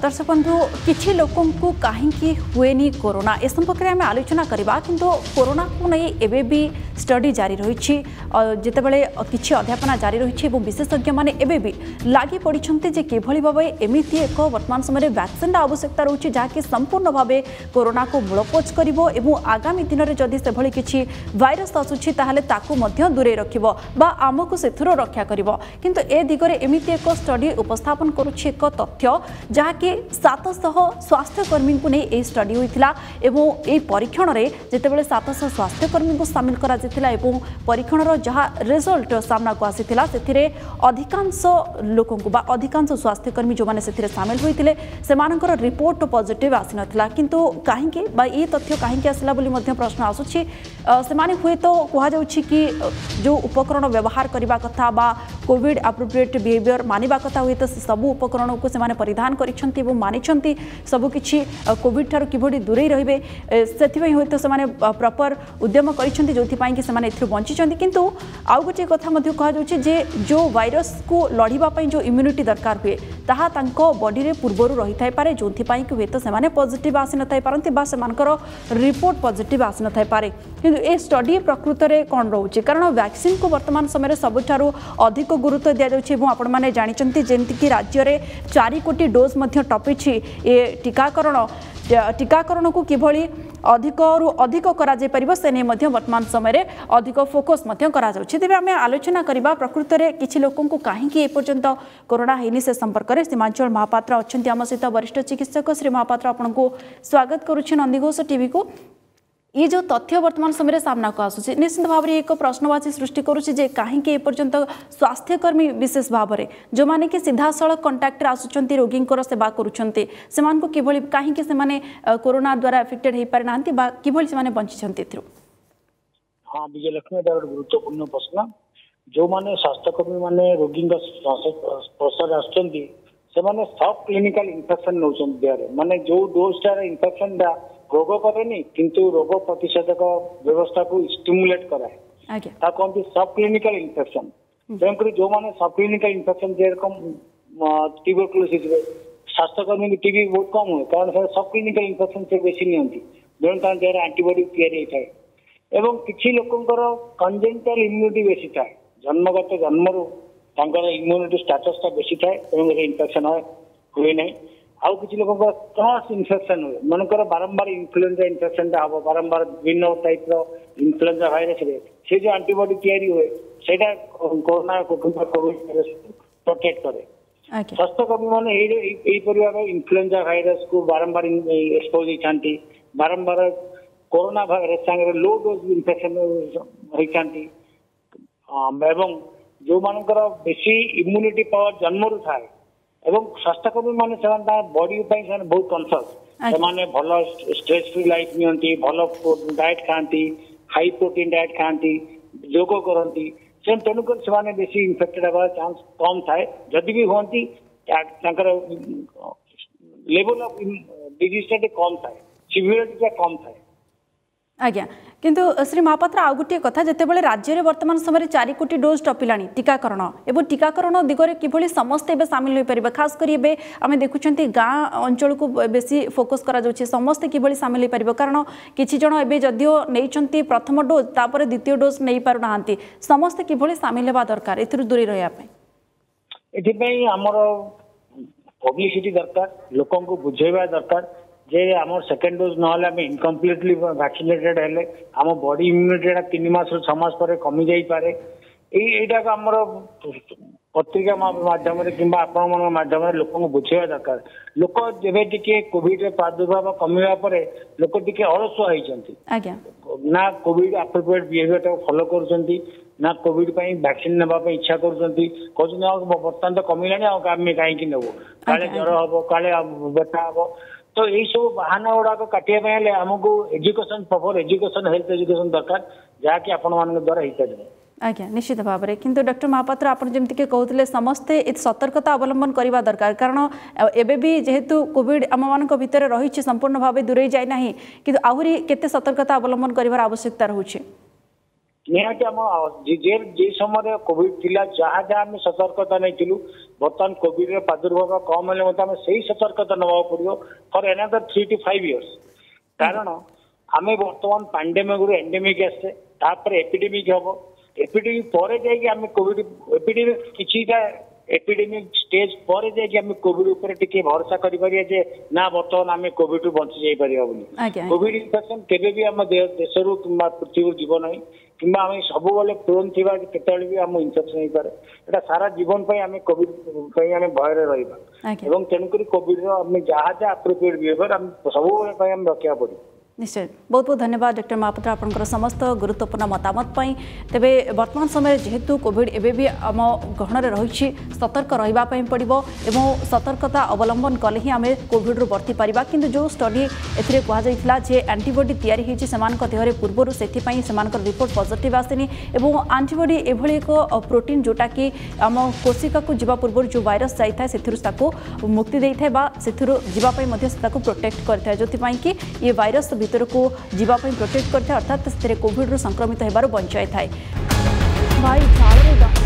दर्शक बंधु किछि लोकों को कहीं हुएनी कोरोना ए संपर्क में आम आलोचना करवा किंतु कोरोना को नहीं एबे भी स्टडी जारी रही जितेबाला किछि अध्यापना जारी रही विशेषज्ञ मैंने एबे भी लगी पड़ी किभली भाव एमती एक वर्तमान समय वैक्सीन आवश्यकता रही जहाँकि संपूर्ण भाव कोरोना को मूलपोच कर आगामी दिन में जदि से किसी भाइरस आसूची दूरे रखिब बा आमको से रक्षा कर किंतु ए दिगरे एमती एक स्टडी उपस्थापन करुछि एक तथ्य जहाँकि 700 स्वास्थ्यकर्मी को नहीं यह स्टडी होता है परीक्षण में जितेबाला 700 स्वास्थ्यकर्मी को सामिल करा परीक्षण जहाँ रिजल्ट सामना को आसीथिला से अधिकांश लोकों को अधिकांश स्वास्थ्यकर्मी जो मैंने सामिल होते से रिपोर्ट पॉजिटिव आसी नाला किंतु कहीं ये तथ्य कहीं आसला प्रश्न आसूची से हुए तो कहुच्छी कि जो उपकरण व्यवहार करने कथा बा कोविड एप्रोप्रिएट बिहेवियर मानिबा कथा हुए तो सबू उपकरण को से परिधान करिसेंती मानी सबकि कोविड ठार किभली दूरे रहिबे से हुए तो से प्रॉपर उद्यम करिसेंती जोथि कि से बंची किंतु आउ गोटे कथा कहुच्छे जे जो वायरस को लड़िबा पई जो इम्यूनिटी दरकार हुए ताहा तांको बॉडी रे पूर्वरु रही थाई पारे जोथि कि हुए तो से पॉजिटिव आसी न थाई पारंती बा सेमानकर रिपोर्ट पॉजिटिव आसी न थाई पारे किंतु ए स्टडी प्रकृत में कौन रोचे कारण वैक्सीन को वर्तमान समय सबुठारु अधिक गुरुत्व दि जाउछि एवं आपण माने जानिचंती जेंति कि राज्य में 4 कोटी डोज टपी ए टीकाकरण को किभली अधिक रु अधिक करा जाय परिबो से नहीं वर्तमान समय अधिक फोकस तेज आम आलोचना करबा प्रकृत में किछि लोकों को कहीं एपर्यंत कोरोना हैनी से संपर्क में सीमांचल महापात्र अच्छा आम सहित वरिष्ठ चिकित्सक श्री महापात्र आपको स्वागत करुच्छे नंदीघोष टीवी को ये जो तथ्य वर्तमान समय सामना को आसूसी निश्चित भाव में एक प्रश्नवाची सृष्टि करुच्चे कहीं एपर्यंत स्वास्थ्यकर्मी विशेष भाव में जो मैंने कि सीधा सड़क कंटाक्ट आसुंच रोगी सेवा करुँचे कहीं कोरोना द्वारा एफेक्टेड हो पारि ना किभली से बंची हाँ विजयलक्ष्मी गुरुत्वपूर्ण प्रश्न जो मैंने स्वास्थ्यकर्मी मैंने रोगी स्पर्श आसुँच सब क्लिनिकल इन्फेक्शन नौ देह माने जो डोजटार इन्फेक्शन रोग करे किंतु रोग प्रतिषेधक व्यवस्था को स्टिमुलेट कराए कहते सब क्लिनिकल इन्फेक्शन तेणुक जो मैंने सब क्लिनिकल इन्फेक्शन जेरकम ट्यूबरकुलोसिस स्वास्थ्यकर्मी को टीबी बहुत कम हुए कारण सब क्लिनिकल इन्फेक्शन से बेसी नियंती जो देह एंटीबॉडी तैयारी होता है एवं किसी लोकंकर कंजेनिटल इम्यूनिटी बेसी थाए जन्मगत जन्मरू इम्यूनिटी स्टेटसटा बेसी थाए तेणुक इन्फेक्शन हुए ना आउ किसी लोक क्रॉस इन्फेक्शन हुए मनकर बारंबार इन्फ्लुएंजा इन्फेक्शन हम बारंबार विभिन्न टाइप इन्फ्लुएंजा भाइरस से जो एंटीबॉडी तैयारी हुए सेटा कोरोना प्रोटेक्ट करे स्वास्थ्यकर्मी मैंने इन्फ्लुएंजा भाइरस को बारंबार एक्सपोज होती बारंबार कोरोना भाइरस सांगे लो डोज इन्फेक्शन होती एवं जो मानकर बेसी इम्यूनिटी पावर जन्मरू थाए एवं स्वास्थ्यकर्मी मैंने बॉडी बहुत कनसर्स से भल स्ट्रेस फ्री लाइफ नियंती भल डाएट खाती हाई प्रोटीन डाएट खाती योग करती तेणुक से बेसी इन्फेक्टेड हमार चांस कम थाए जदि भी होती लेवल ऑफ डिजीज कम थाए सिवियरिटी कम थाए आज्ञा किंतु श्री महापात्र आउ गोटे कथा जितेबाला राज्य में वर्तमान समय 4 कोटी डोज टपिला टीकाकरण एवं टीकाकरण दिगरे किभली समस्ते सामिल हो पारे खास कर आम देखुं गाँ अंचल को बेसी फोकस करा समस्ते किभली सामिल हो पारे कारण किछि जण एबे जदियो नैचंती प्रथम डोज तापर द्वितीय डोज नहीं पारु नाहांती समस्ते किभली सामिल हेबा दरकार एथिरु दूरी रहया पय एथिपई हमर पब्लिसिटी दरकार लोकों को बुझेबा दरकार जे आम सेकेंड डोज ना इनकम्प्लीटली वैक्सीनेटेड हेले आम बॉडी इम्यूनिटी 3 मास 6 मास पर कमी जाई पारे एटा को आमर पत्रिका माध्यम कि आपण माध्यम लोक बुझेबा दरकार लोक जेबे टिके कोविड प्रादुर्भाव कमिबा परे लोक टिके अलसुआ होइचंती ना कोविड एप्रोप्रिएट बिहेवियर फॉलो करचंती ना कोविड वैक्सीन नेबा इच्छा करचंती कहउछन बर्तमान तो कमिलानी आमे काहे नेबो काले ज्वर हबो काले बेटा हबो तो यही सब बहाना गुड़ाक काटापे आमको education proper education health education दरकार जहाँकि आपण मान द्वारा हो पारे आज्ञा निश्चित भाव में किंतु डॉक्टर महापात्र आप जमीक कहते समस्ते सतर्कता अवलंबन करने दरकार कारण एबे भी जेहेतु कोविड आम मान भितर रही संपूर्ण भाव दूरे जाए ना कि आहरी केते सतर्कता अवलंबन कर आवश्यकता रोचे निहाती आम जे समय कोविड थिला जहाँ जहाँ आम सतर्कता नहीं बर्तमान कोविड प्रादुर्भाव कम हेल्ले आम से सतर्कता नवा पड़ो फॉर एनादर 3 to 5 years कारण आम बर्तमान पैंडेमिक रू एंडेमिक आसे तापर एपिडेमिक हम एपिडेमिक पर जाए कोविड एपिडेमिक किछिटा एपिडेमिक स्टेज पर जाए कोविड ऊपर टिके भरोसा करें जे ना बर्तमान आम कोविड बंची जाई परिबा बोली कोविड इन्फेक्शन केबे भी आम देश रु किंबा पृथ्वी जीव नहीं किंबा आम सब बेले प्रोन थिबा केतले भी आम इन्फेक्शन हो पारे एटा सारा जीवन पई आम कोविड पई आम भय रे रहिबा एवं तेणुकरी कोविड रो आम जहाँ जहाँ अप्रोप्रिएट बिहेवियर आम सब बेले पई आम रखिया पड़ी निश्चय बहुत बहुत धन्यवाद डॉक्टर महापात्र आपनकर समस्त गुरुत्वपूर्ण मतामत पई तेबे वर्तमान समय जेहेतु कोविड एबे भी आम गहन रही सतर्क रहिबा पई पड़िबो एवं सतर्कता अवलंबन कले ही आम कोविड रु बर्ती पारिबा किंतु जो स्टडी एथिरे कहा जाइथिला जे एंटीबॉडी तयारी हेछि समानक देहरे पूर्वरु सेथि पई समानकर रिपोर्ट पॉजिटिव आसेनी एवं एंटीबॉडी एभଳି एक प्रोटीन जोटा कि आम कोशिका को जीवा पूर्व जो वायरस जाइथा सेथिरु ताको मुक्ति देइथाय बा सेथिरु जीवा पई मध्ये ताको प्रोटेक्ट करथाय जोति पई कि ये वायरस भीतर को जीवाई प्रोटेक्ट करता अर्थात कोविड रु संक्रमित होबार बंचाई थाए भाई